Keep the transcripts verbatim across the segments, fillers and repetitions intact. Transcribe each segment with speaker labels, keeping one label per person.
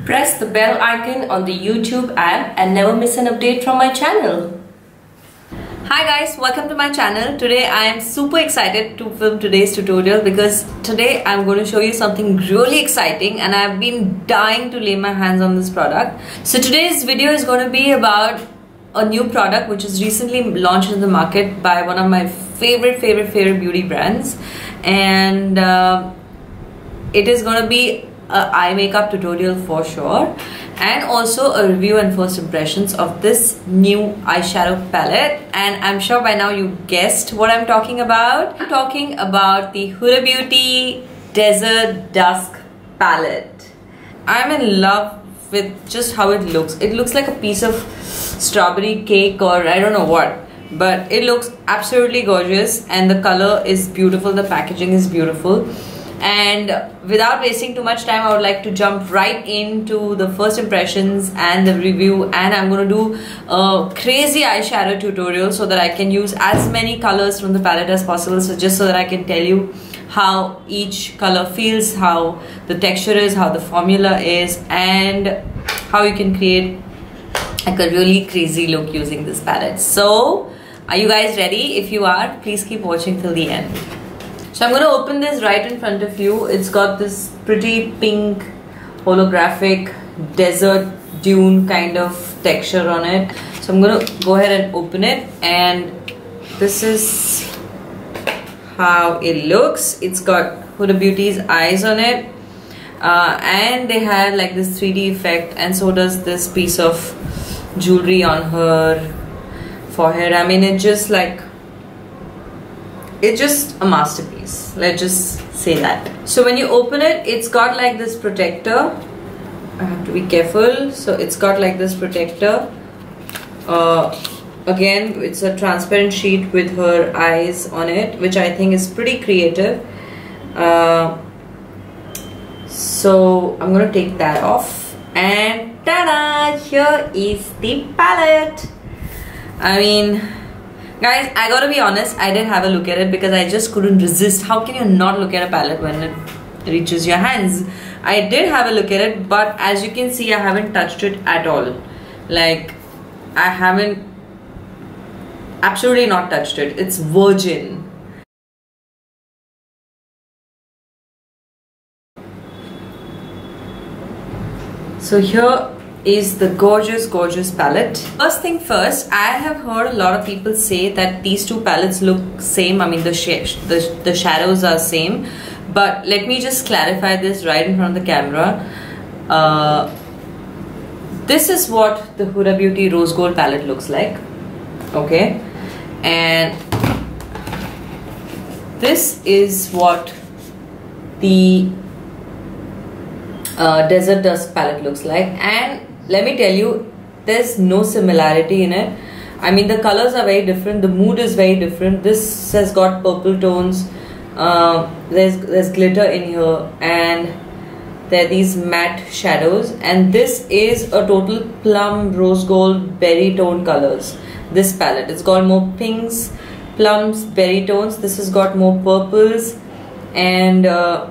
Speaker 1: Press the bell icon on the YouTube app and never miss an update from my channel. Hi guys, welcome to my channel. Today I am super excited to film today's tutorial because today I'm going to show you something really exciting and I've been dying to lay my hands on this product. So today's video is going to be about a new product which is recently launched in the market by one of my favorite favorite favorite beauty brands, and uh, it is going to be a eye makeup tutorial for sure, and also a review and first impressions of this new eyeshadow palette. And I'm sure by now you guessed what I'm talking about. I'm talking about the Huda Beauty Desert Dusk palette. I'm in love with just how it looks. It looks like a piece of strawberry cake or I don't know what, but it looks absolutely gorgeous and the color is beautiful, the packaging is beautiful. And without wasting too much time, I would like to jump right into the first impressions and the review, and I'm going to do a crazy eyeshadow tutorial so that I can use as many colors from the palette as possible, so just so that I can tell you how each color feels, how the texture is, how the formula is, and how you can create like a really crazy look using this palette. So are you guys ready? If you are, please keep watching till the end. So I'm going to open this right in front of you. It's got this pretty pink holographic desert dune kind of texture on it. So I'm going to go ahead and open it, and this is how it looks. It's got Huda Beauty's eyes on it, uh, and they had like this three D effect, and so does this piece of jewelry on her forehead. I mean, it just like it's just a masterpiece, let's just say that. So when you open it, it's got like this protector. I have to be careful. So it's got like this protector. Uh, again, it's a transparent sheet with her eyes on it, which I think is pretty creative. Uh, so I'm gonna take that off, and ta-da! Here is the palette. I mean, guys, I gotta be honest, I did have a look at it because I just couldn't resist. How can you not look at a palette when it reaches your hands? I did have a look at it, but as you can see, I haven't touched it at all. Like, I haven't, absolutely not touched it. It's virgin. So here is the gorgeous gorgeous palette. First thing first, I have heard a lot of people say that these two palettes look same. I mean, the sh the, the shadows are same, but let me just clarify this right in front of the camera. Uh, this is what the Huda Beauty Rose Gold palette looks like, okay, and this is what the uh, Desert Dusk palette looks like. And let me tell you, there's no similarity in it. I mean, the colors are very different, the mood is very different. This has got purple tones, uh, there's, there's glitter in here, and there are these matte shadows, and this is a total plum, rose gold, berry tone colors. This palette, it's got more pinks, plums, berry tones. This has got more purples, and uh,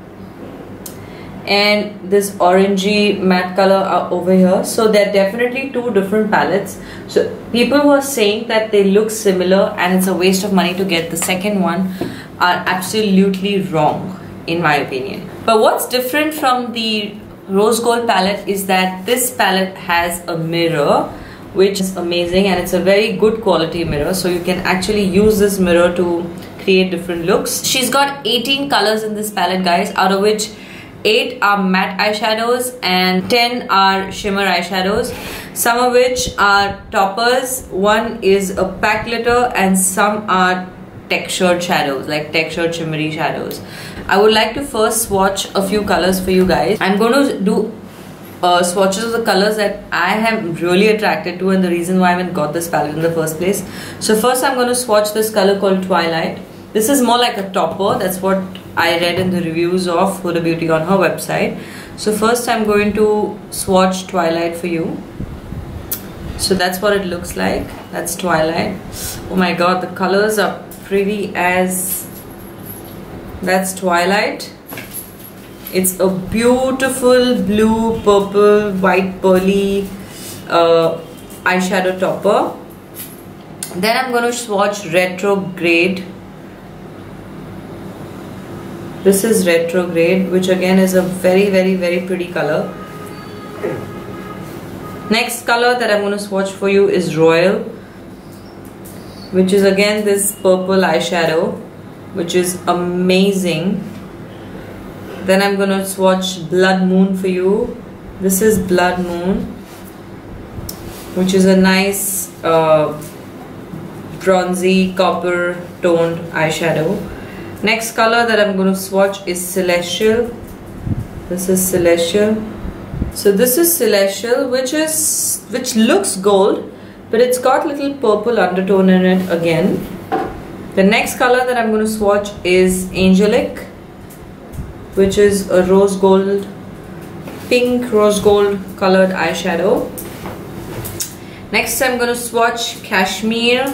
Speaker 1: and this orangey matte color are over here. So they're definitely two different palettes. So people who are saying that they look similar and it's a waste of money to get the second one are absolutely wrong, in my opinion. But what's different from the Rose Gold palette is that this palette has a mirror, which is amazing, and it's a very good quality mirror, so you can actually use this mirror to create different looks. She's got eighteen colors in this palette, guys, out of which eight are matte eyeshadows and ten are shimmer eyeshadows, some of which are toppers, one is a pack glitter, and some are textured shadows, like textured shimmery shadows. I would like to first swatch a few colors for you guys. I'm going to do uh, swatches of the colors that I am really attracted to and the reason why I even got this palette in the first place. So first I'm going to swatch this color called Twilight. This is more like a topper. That's what I read in the reviews of Huda Beauty on her website. So first I'm going to swatch Twilight for you. So that's what it looks like. That's Twilight. Oh my god, the colors are pretty as... That's Twilight. It's a beautiful blue, purple, white pearly uh, eyeshadow topper. Then I'm going to swatch Retrograde. This is Retrograde, which again is a very very very pretty color. Next color that I'm going to swatch for you is Royal, which is again this purple eyeshadow, which is amazing. Then I'm going to swatch Blood Moon for you. This is Blood Moon, which is a nice uh, bronzy copper toned eyeshadow. Next color that I'm going to swatch is Celestial. This is Celestial. So this is Celestial, which is which looks gold, but it's got little purple undertone in it again. The next color that I'm going to swatch is Angelic, which is a rose gold, pink rose gold colored eyeshadow. Next I'm going to swatch Cashmere,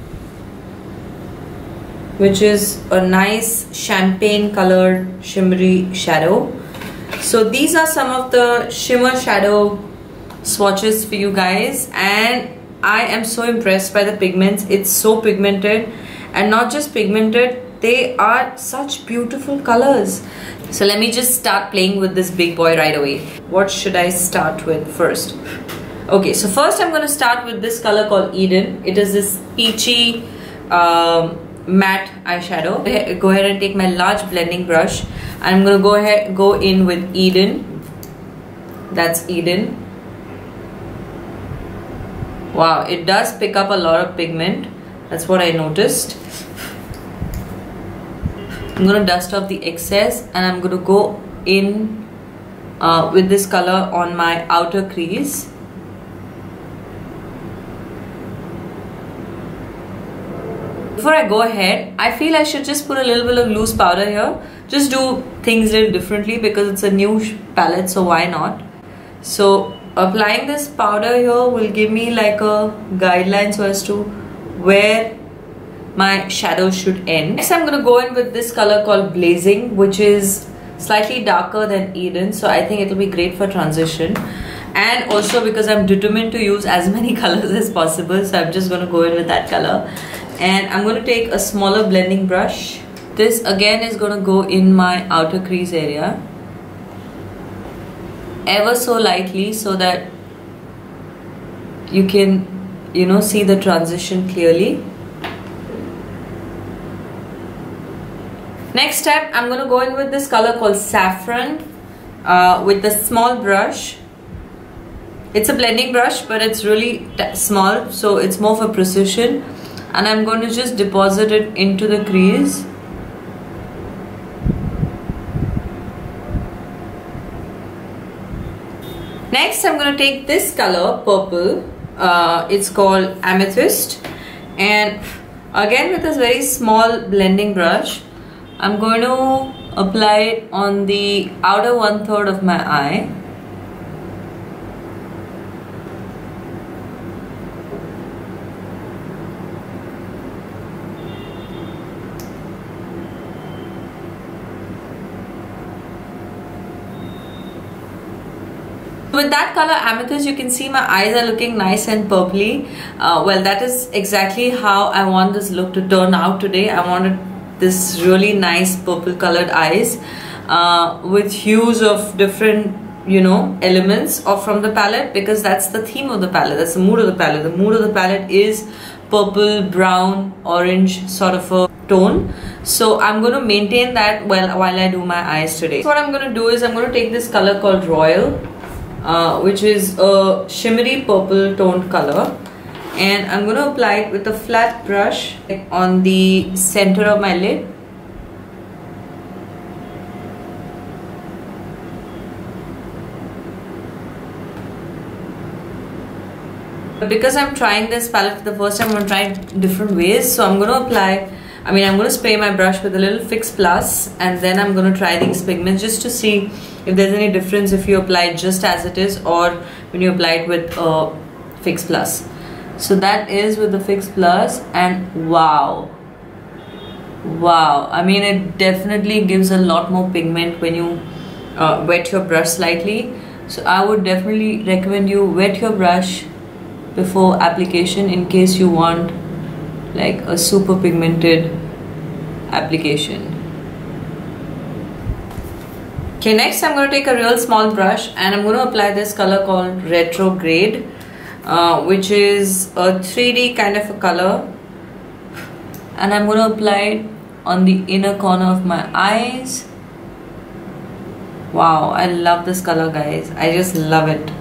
Speaker 1: which is a nice champagne colored shimmery shadow. So these are some of the shimmer shadow swatches for you guys, and I am so impressed by the pigments. It's so pigmented, and not just pigmented, they are such beautiful colors. So let me just start playing with this big boy right away. What should I start with first? Okay, so first I'm going to start with this color called Eden. It is this peachy um, matte eyeshadow. Go ahead and take my large blending brush. I'm going to go ahead go in with Eden. That's Eden. Wow, it does pick up a lot of pigment. That's what I noticed. I'm going to dust off the excess, and I'm going to go in uh, with this color on my outer crease. Before I go ahead, I feel I should just put a little bit of loose powder here. Just do things a little differently because it's a new palette, so why not? So applying this powder here will give me like a guideline so as to where my shadow should end. Next I'm going to go in with this color called Blazing, which is slightly darker than Eden, so I think it will be great for transition. And also because I'm determined to use as many colors as possible, so I'm just going to go in with that color. And I'm going to take a smaller blending brush. This again is going to go in my outer crease area, ever so lightly, so that you can, you know, see the transition clearly. Next step, I'm going to go in with this color called Saffron uh, with the small brush. It's a blending brush, but it's really small, so it's more for precision. And I'm going to just deposit it into the crease. Next, I'm going to take this color, purple. Uh, it's called Amethyst. And again with this very small blending brush, I'm going to apply it on the outer one third of my eye. With that color Amethyst, you can see my eyes are looking nice and purpley. Uh, well, that is exactly how I want this look to turn out today. I wanted this really nice purple colored eyes uh, with hues of different, you know, elements of from the palette, because that's the theme of the palette, that's the mood of the palette. The mood of the palette is purple, brown, orange sort of a tone. So I'm going to maintain that while, while I do my eyes today. So what I'm going to do is I'm going to take this color called Royal, Uh, which is a shimmery purple toned color, and I'm going to apply it with a flat brush on the center of my lid. Because I'm trying this palette for the first time, I'm going to try it different ways. So I'm going to apply, I mean I'm going to spray my brush with a little Fix Plus, and then I'm going to try these pigments just to see if there's any difference if you apply it just as it is or when you apply it with a Fix Plus. So that is with the Fix Plus, and wow, wow, I mean it definitely gives a lot more pigment when you uh, wet your brush slightly. So I would definitely recommend you wet your brush before application in case you want like a super pigmented application. Okay, next I'm going to take a real small brush and I'm going to apply this color called Retrograde, uh, which is a three D kind of a color, and I'm going to apply it on the inner corner of my eyes. Wow, I love this color, guys. I just love it.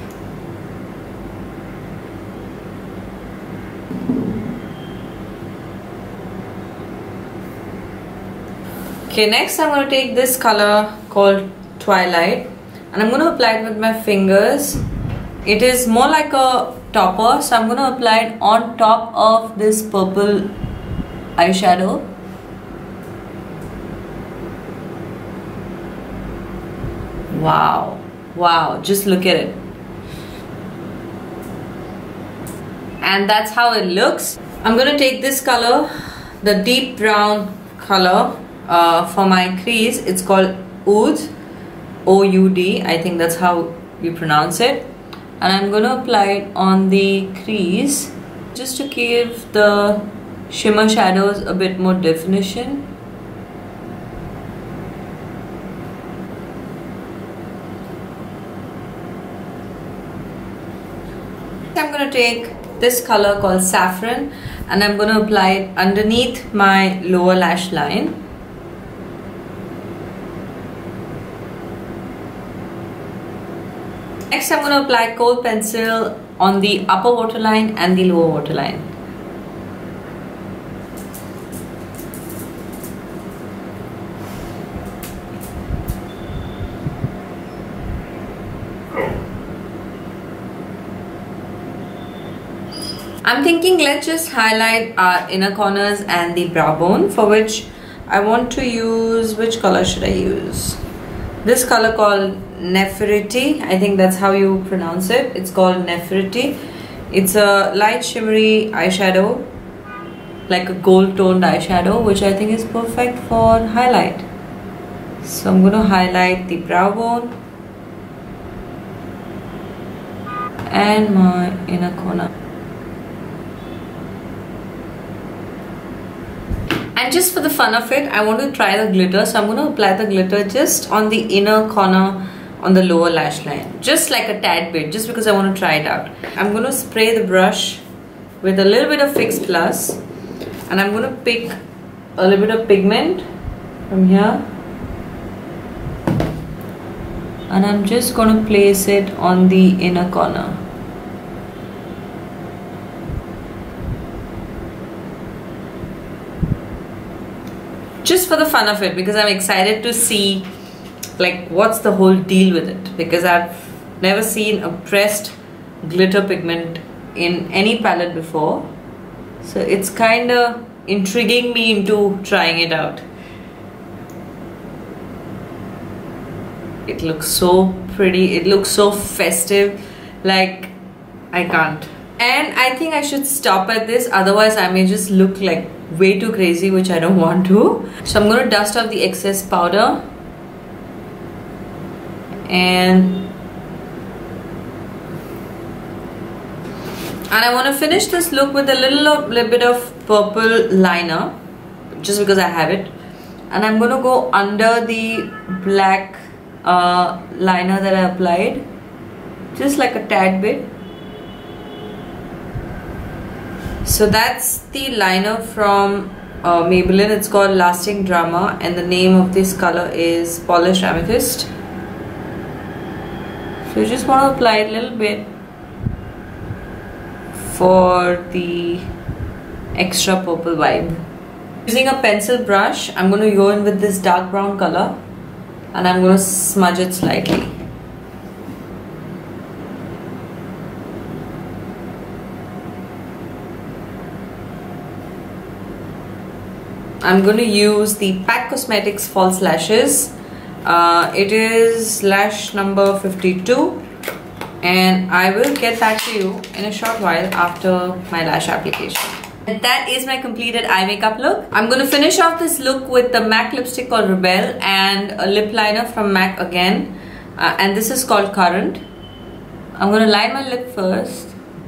Speaker 1: Okay, next I'm going to take this color called Twilight and I'm going to apply it with my fingers. It is more like a topper, so I'm going to apply it on top of this purple eyeshadow. Wow, wow, just look at it. And that's how it looks. I'm going to take this color, the deep brown color, uh, for my crease. It's called Oud, O U D, I think that's how you pronounce it. And I'm going to apply it on the crease just to give the shimmer shadows a bit more definition. I'm going to take this color called Saffron and I'm going to apply it underneath my lower lash line. Next I'm going to apply Kohl pencil on the upper waterline and the lower waterline. I'm thinking let's just highlight our inner corners and the brow bone, for which I want to use, which color should I use? This color called Nefertiti, I think that's how you pronounce it. It's called Nefertiti. It's a light shimmery eyeshadow, like a gold toned eyeshadow, which I think is perfect for highlight. So I'm going to highlight the brow bone and my inner corner. And just for the fun of it, I want to try the glitter. So I'm going to apply the glitter just on the inner corner on the lower lash line. Just like a tad bit, just because I want to try it out. I'm going to spray the brush with a little bit of Fix Plus. And I'm going to pick a little bit of pigment from here. And I'm just going to place it on the inner corner. Just for the fun of it, because I'm excited to see like what's the whole deal with it, because I've never seen a pressed glitter pigment in any palette before, so it's kind of intriguing me into trying it out. It looks so pretty, it looks so festive, like I can't. And I think I should stop at this, otherwise I may just look like way too crazy, which I don't want to. So I'm going to dust off the excess powder. And and I want to finish this look with a little, little bit of purple liner, just because I have it. And I'm going to go under the black uh, liner that I applied, just like a tad bit. So that's the liner from uh, Maybelline. It's called Lasting Drama and the name of this color is Polished Amethyst. So you just want to apply it a little bit for the extra purple vibe. Using a pencil brush, I'm going to go in with this dark brown color and I'm going to smudge it slightly. I'm going to use the Pack Cosmetics False Lashes. Uh, it is lash number fifty-two, and I will get back to you in a short while after my lash application. That is my completed eye makeup look. I'm going to finish off this look with the MAC lipstick called Rebelle and a lip liner from MAC again. Uh, and this is called Current. I'm going to line my lip first.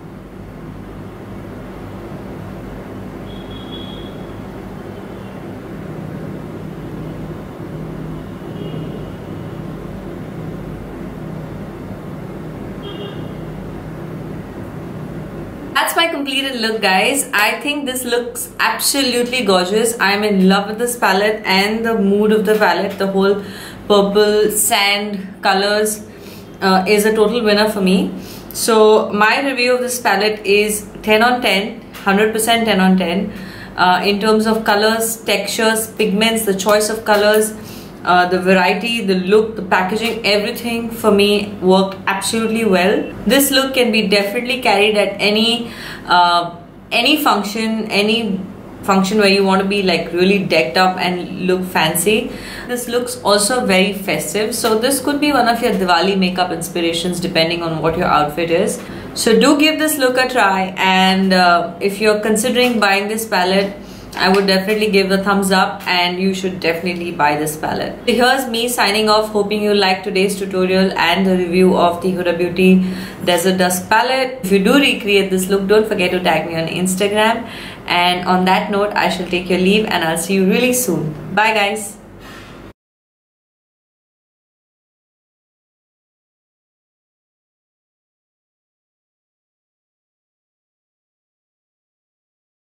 Speaker 1: That's my completed look, guys. I think this looks absolutely gorgeous. I'm in love with this palette and the mood of the palette. The whole purple sand colors uh, is a total winner for me. So my review of this palette is ten on ten, one hundred percent ten on ten. Uh, in terms of colors, textures, pigments, the choice of colors, Uh, the variety, the look, the packaging, everything for me worked absolutely well. This look can be definitely carried at any uh, any function, any function where you want to be like really decked up and look fancy. This looks also very festive, so this could be one of your Diwali makeup inspirations depending on what your outfit is. So do give this look a try, and uh, if you're considering buying this palette, I would definitely give a thumbs up, and you should definitely buy this palette. So here's me signing off, hoping you liked today's tutorial and the review of the Huda Beauty Desert Dusk palette. If you do recreate this look, don't forget to tag me on Instagram. And on that note, I shall take your leave and I'll see you really soon. Bye guys.